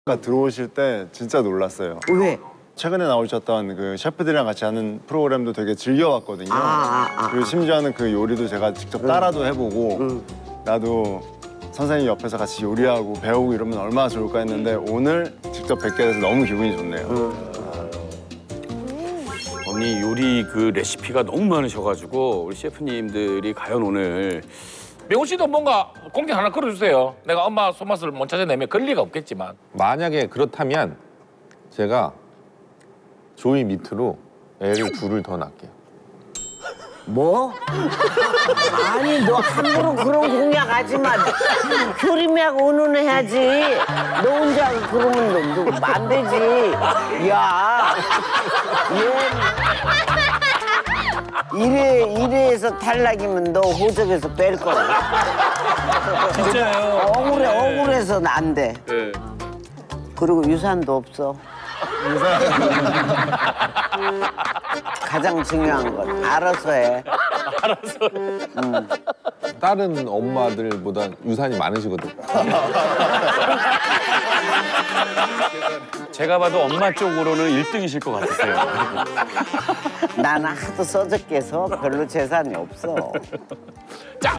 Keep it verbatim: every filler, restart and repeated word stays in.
들어오실 때 진짜 놀랐어요. 왜? 최근에 나오셨던 그 셰프들이랑 같이 하는 프로그램도 되게 즐겨왔거든요. 아, 아, 아, 그리고 심지어는 그 요리도 제가 직접 따라도 해보고 응. 나도 선생님 옆에서 같이 요리하고 배우고 이러면 얼마나 좋을까 했는데 오늘 직접 뵙게 돼서 너무 기분이 좋네요. 응. 언니 요리 그 레시피가 너무 많으셔가지고 우리 셰프님들이 과연 오늘 명호 씨도 뭔가 공기 하나 끓여주세요. 내가 엄마 손맛을 못 찾아내면 그럴 리가 없겠지만. 만약에 그렇다면 제가 조이 밑으로 애를 둘을 더 낳을게요. 뭐? 아니 너 함부로 그런 공약하지 마. 효림이하고 의논해야지. 너 혼자 그러면 너, 너 안 되지. 야, 얘 이래 이래에서 탈락이면 너 호적에서 뺄 거야. 진짜예요. 억울해 억울해서는 안 돼. 네. 그리고 유산도 없어. 가장 중요한 건 알아서 해. 알았어. 응. 다른 엄마들보다 유산이 많으시거든. 제가 봐도 엄마 쪽으로는 일 등이실 것 같으세요. 나는 하도 써적해서 별로 재산이 없어.